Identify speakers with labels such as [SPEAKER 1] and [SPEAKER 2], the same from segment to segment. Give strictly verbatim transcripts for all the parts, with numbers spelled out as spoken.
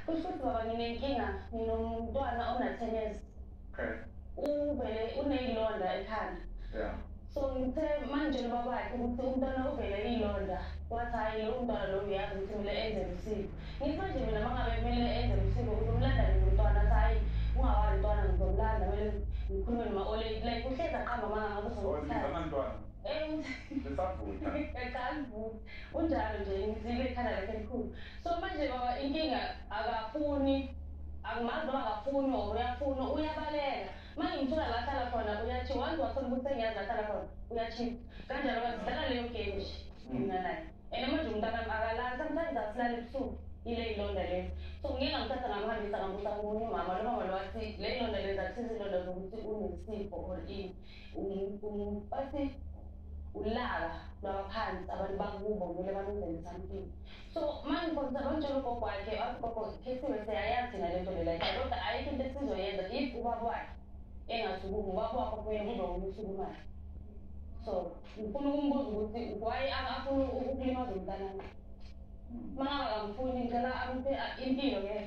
[SPEAKER 1] kusho baba nginenkinga nginomntwana ona ten years.
[SPEAKER 2] Okay.
[SPEAKER 1] Uvele uneyilonda ekhanda.
[SPEAKER 2] Yeah.
[SPEAKER 1] So ngithe manje lo baba wakhe ukuthi umntwana uvele ilonda. Wathi hayi lo mntwana lo uyazi ukuthi kumele enze usiko. Ngithi manje mina mangabe kumele enze usiko uzomlanda umntwana hayi ungawazi umntwana ngizomlanda kumele ngikhulume noma ole like uhleza qamba manga ngabe
[SPEAKER 2] uzomlanda umntwana.
[SPEAKER 1] Eh
[SPEAKER 2] besavutha.
[SPEAKER 1] Ekalvu. Unjalo nje ngizile ekhanda lakhe elikhulu. So manje baba inkinga akafuni akumazi noma akafuni or uyafuna uyabaleka. Manje ngithola la hlala khona uyathi wantu wathola ukuthi engiyazi la hlala khona uyachipa. Kanjalo basidlala leyo game nje. Mina naye. And manje umntana akalala sometimes asilala ebusuku ile ilonda leyo. So ngeke ngithatha ngamhambisa ngambusa kumunye umama lo mama lo wathi le ilonda lenza kusiza ilonda zokuthi unesifo or ini. Um bathi ulaka lwaphansi abantu bakubo kumele banenzele something. So manje ngifuna abantu lokho kwakhe akho khethiwe seyayazi na lento le like kodwa ayikho into esizoyenza if ubaba wakhe engasuku ubaba wakho kuye kuzokusuku manje. So ngifuna ukumbuza ukuthi why akafuna ukulimaza umntana. Mama akamfuni ngicela amuphe impilo ke.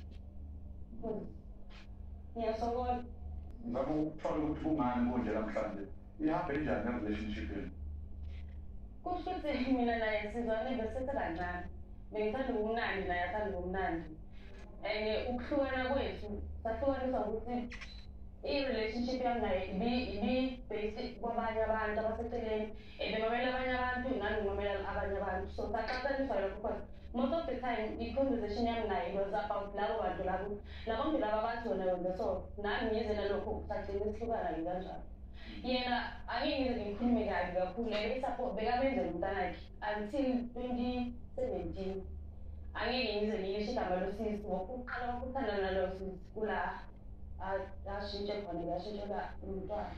[SPEAKER 1] Ngiyasokola.
[SPEAKER 2] Ngizama ukuthola ukuthi kungani konje namhlanje. Ihambe njani le relationship yenu?
[SPEAKER 1] Kufuthi mina naye sizwane bese kancane. Bengithanda ukumnandi naye athanda ukumnandi. And ukuhlukana kwethu sahlukaniswa ukuthi i-relationship yami naye ibi ibi basic kwabanye abantu abaseceleni ebemamela abanye abantu nami ngimamela abanye abantu. So saqhathaniswa lokho khona. Most of the time i-conversation yami naye was about labo bantu labo labantu laba bathi wena wenza so nami ngize nalokho sathini esihlukana kanjalo. Yena angeke ngize ngikhulume kabi kakhulu le support bekamenzela umntana wakhe until twenty seventeen. Angeke ngize ngilisho igama losisi ngokuqala ukuthanda nalo sisi kula ashintshe khona ngashintsha umntwana.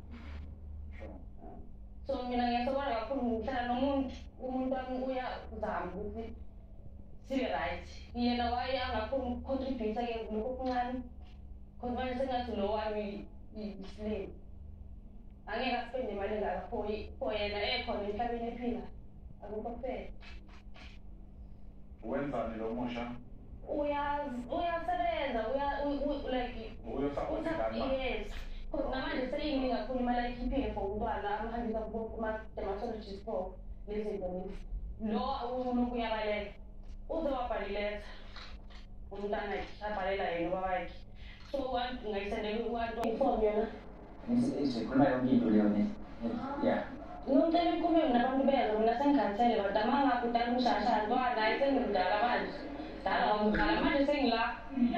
[SPEAKER 1] So mina ngiyasokola kakhulu ngihlala nomuntu umuntu wami uyazama ukuthi sibe right. Yena waye angakhona ukucontribute ke lokho kuncane. Kodwa manje sengathi lo wami islim. Angeke aspende imali engaka for yena ekhona emhlabeni ephila. Akukho fair.
[SPEAKER 2] Wenzani lo musha?
[SPEAKER 1] Uyazi uyasebenza uya like
[SPEAKER 2] uyosapota
[SPEAKER 1] yes. Kodwa manje seyiningi kakhulu imali ayikhiphile for umntwana amhambisa kuma dermatologist for lezi zinto. Lo umuntu uyabaleka. Uze wabhaliletha umntana abhalela yena baba wakhe. So wantu ngayisendela uwantu inform yona.
[SPEAKER 3] Isikhuluma yonke into leyo ne. Yeah.
[SPEAKER 1] Ngicela ukukhuluma nabantu bezwe mina sengikhathele kodwa manga kudala umshashana ngoba naye sengimdala manje. Dala ngikhala manje sengila.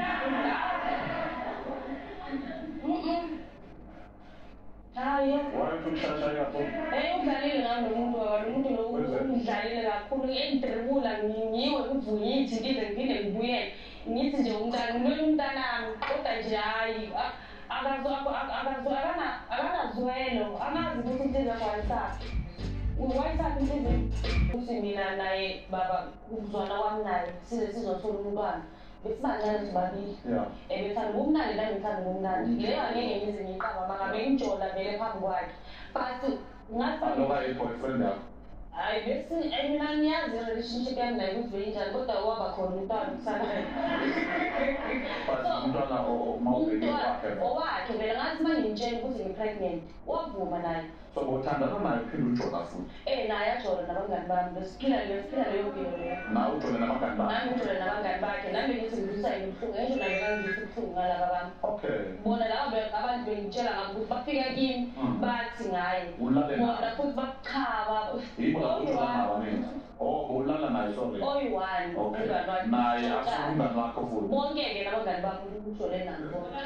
[SPEAKER 1] Mhm. Hayi.
[SPEAKER 2] Why to shasha yakho?
[SPEAKER 1] Eh udlalile ngalo umuntu lo muntu lo udlalile kakhulu entribula ngiwe kuvuyithi ngize ngiphinde ngibuyele. Ngithi nje umntana lo umntanami kodwa nje hayi akazo akazo akana akanazwelo amazi ukuthi into ezakwanisa uwayithatha into ukuthi mina naye baba ukuzwana kwami naye size sizothola umntwana besibancane sibabili ebethanda umnandi nami ngithanda umnandi leyo angeke ngize ngiqaba mangabe ngijola vele phambi kwakhe but ngathi
[SPEAKER 2] loba i-boyfriend yakho
[SPEAKER 1] hayi bese mina ngiyazi relationship yami naye ukuthi benjani kodwa waba khona umntwana kusanaye
[SPEAKER 2] umntwana omawubeli wakhe
[SPEAKER 1] owakhe vele ngathi manje ngitshela ukuthi ngi-pregnant wavuma naye
[SPEAKER 2] so uthandana naye uphinde ujola futhi
[SPEAKER 1] eh naye ajola nabangani bami besiphila besiphila leyo mpilo leyo
[SPEAKER 2] nawe ujole nabangani bakhe
[SPEAKER 1] nami ngijole nabangani bakhe nami ngithi ngibusayini ubuhlungu ngisho naye ngangithi ubuhlungu ngalaba bami
[SPEAKER 2] okay
[SPEAKER 1] bona labo abantu bengitshela ngabo ukuthi bafika kimi bathi ngaye bona futhi bakuchaba
[SPEAKER 2] yebo ujola nabani oh ulala naye sorry
[SPEAKER 1] oyi-one umngani wakhe
[SPEAKER 2] naye asuke umngani wakho futhi
[SPEAKER 1] bonke-ke nabangani bami ujole nabo bonke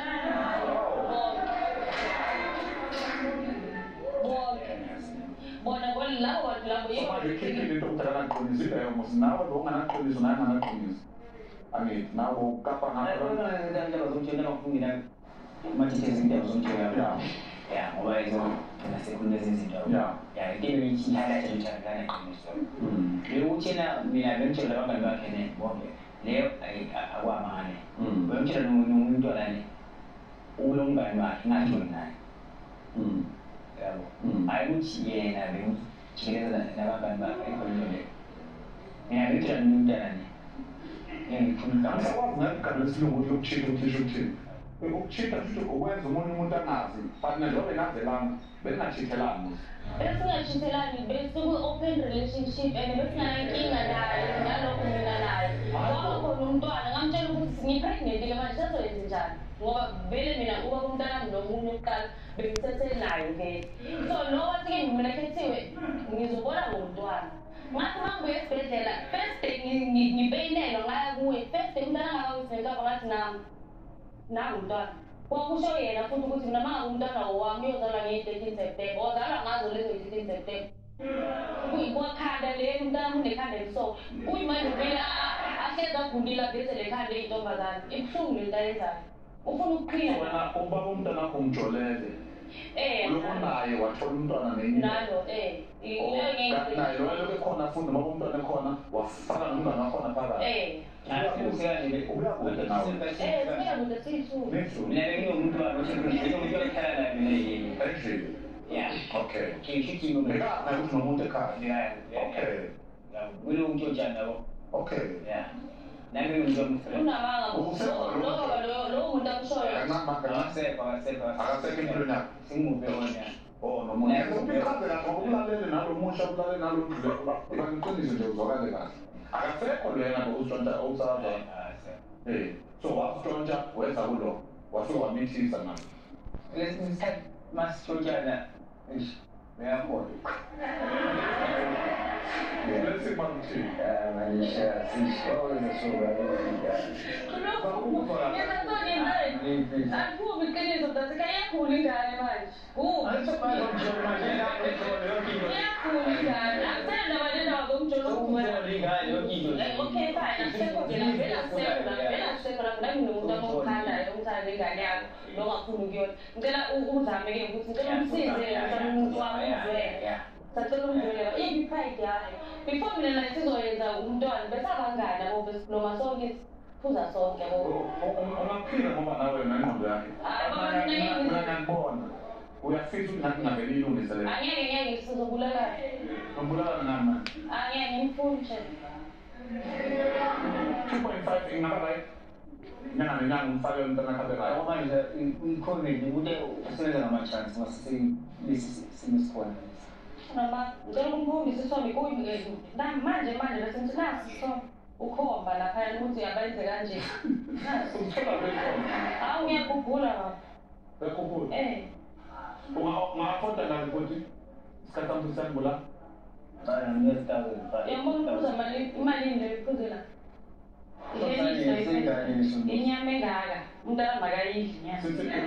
[SPEAKER 1] bona labo bantu labo
[SPEAKER 2] manje khiphile into ukuthi akanaqinisi leyo musi nawe lo unganaqinisi naye anganaqinisi angithi nawe ukapa ngakho
[SPEAKER 3] ndaba zomtshela bakufungela ama-details indaba zomtshela ya ngoba izo nasekhuluma ezinzinto ya into ihighlight luthandana qiniso bekuthina mina bengitshela abangani bakhe ne bonke leyo akwamane bengitshela nomuntu olane ulo mngani wakhe ngajoli naye yabo hayi ukuthi yena bengijikela nabangani bakhe ekhonile mina bengitshela nomntana ne
[SPEAKER 2] Angisakwazi ngagama lesilungu lokucheat ukuthi uthini. Ukucheat futhi ukwenza umunye umuntu angazi, but njengoba bengazelanga beningachithelani.
[SPEAKER 1] Besingachithelani besiku-open relationship and besinganankinga naye ngalokho mina naye. Ngoba khona umntwana ngamtshela ukuthi ngipregnant-ke manje sazoyenza njani ngoba vele mina ubaba umntanami nomunye uqala bengisethe nayo vele. So lo wathi-ke mina khethiwe ngizobona ngomntwana. Ngathi uma ngibuye esibhedlela first day ngipeyinelwa ngaya kuye first day umntwana angakawisengaba ngathi nami nangu umntwana. Kwakusho yena futhi ukuthi mina mangabe umntwana wami uyozalwa ngeyi-thirteen September ozalwa ngazo lezo yi-thirteen September. Kwakhanda le umntwana unekhanda eliso kuyimanje vele ahlezi agundile aveze lekhanda eyintombazane ibuhlungu lento ayenzayo ufuna ukuqhina.
[SPEAKER 2] Wena ubaba umntwana wakho umjolele
[SPEAKER 1] eh
[SPEAKER 2] lokho naye wathola umntwana nenye
[SPEAKER 1] nalo eh
[SPEAKER 2] naye lo lokho ekhona futhi ngoba umntwana ekhona wafaka nomntwana wakhona phakathi.
[SPEAKER 1] eh
[SPEAKER 2] uyakude nawe
[SPEAKER 1] eh siyakude sithu
[SPEAKER 3] mina benginomntwana othi umuntu ekhala la mina yini
[SPEAKER 2] endlini.
[SPEAKER 3] yeah
[SPEAKER 2] Okay.
[SPEAKER 3] Ngishithi ngoba
[SPEAKER 2] Beka ukuthi nomuntu ekhaya.
[SPEAKER 3] yeah
[SPEAKER 2] Okay.
[SPEAKER 3] kulo umuntu ojana yabo.
[SPEAKER 2] Okay.
[SPEAKER 3] yeah nami ngizoba mfrene
[SPEAKER 1] unamanga lo lo lo umuntu akushoyo
[SPEAKER 3] akasekho akasekho
[SPEAKER 2] akasekho empilweni yakho.
[SPEAKER 3] singimuve wona.
[SPEAKER 2] Oh nomuntu uqhazela ngokulalele nalo musha ulalele nalo ndlu bangiqinise nje uzwakale kahle. Akasekho lena ngokusonta awusaza. Eh so wasonta wenza kulo wasuka wamithisa naye.
[SPEAKER 3] Lesinye isikhathi masitshotshana eish uyabona.
[SPEAKER 2] Let's see what you
[SPEAKER 3] Ah, manisha sishole nesuka ngifika.
[SPEAKER 1] Akubi iqiniso mntasekhaya iyakhula ingane manje. Iyakhula ingane. Akusena ndaba nendaba zomjolo okay fine akusekho vela vela akusekho la vela akusekho la nami nginomuntu amokhandayo umthanda ingane yakho nongafuni ukuyona. Ngicela uzame-ke ukuthi ngicela umsize umuntu wami uzwele. Sacela umdluleka ibi pride yakhe before mina naye sizoyenza umntwana bese abangani abo besikhuluma sonke phuza sonke yabo.
[SPEAKER 2] Ungaphila ngoba nawe nengqondo yakhe. Ngiyakubona. Uyafisa ukuthi ngathi ngavele ilungise le.
[SPEAKER 1] Angeke ngeke sizobulala.
[SPEAKER 2] Ngibulala nani manje?
[SPEAKER 1] Angeke ngimfuni nje.
[SPEAKER 2] two point five ingaba right. Nyanga nenyanga umfake umntwana khabe right.
[SPEAKER 3] Ngoba manje i-COVID ukuthi usebenza ngama-chance masisi simisikhona.
[SPEAKER 1] Mama, ngicela ukungikhombisa isithombe kuyini manje manje bese ngithi nasi isithombe ukhomba laphayana ukuthi abenze kanje. Nasi
[SPEAKER 2] Uthola bekhona.
[SPEAKER 1] hawu ngiyakhumbula baba.
[SPEAKER 2] Bekhumbula.
[SPEAKER 1] Eh.
[SPEAKER 2] Ungafonda ngabe ukuthi isikhathi sami sisangibula.
[SPEAKER 3] Hayi ngiyazitawula.
[SPEAKER 1] Yabona ukuza imali imali leyo iphuzela. Inyama engaka umntana makayidli nyama.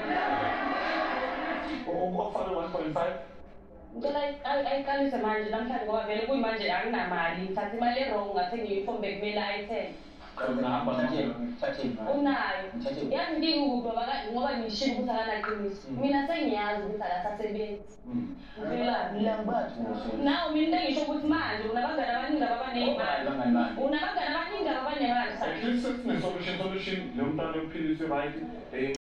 [SPEAKER 2] Ukufana one point five.
[SPEAKER 1] Ngicela ayiqalise manje namhlanje ngoba vele kuyimanje anginamali ngithatha imali erong ngathenga i-uniform bekumele ayithenge.
[SPEAKER 2] Ngihamba nje.
[SPEAKER 1] Unayo yazi ngikude ngoba ngishilo ukuthi akanaqiniso mina sengiyazi ukuthi akasasebenzi. Nawe mina ngisho ukuthi manje unabangani abaningi abanemali unabangani abaningi abanemali.
[SPEAKER 2] Solution solution le mntwana uphilise right.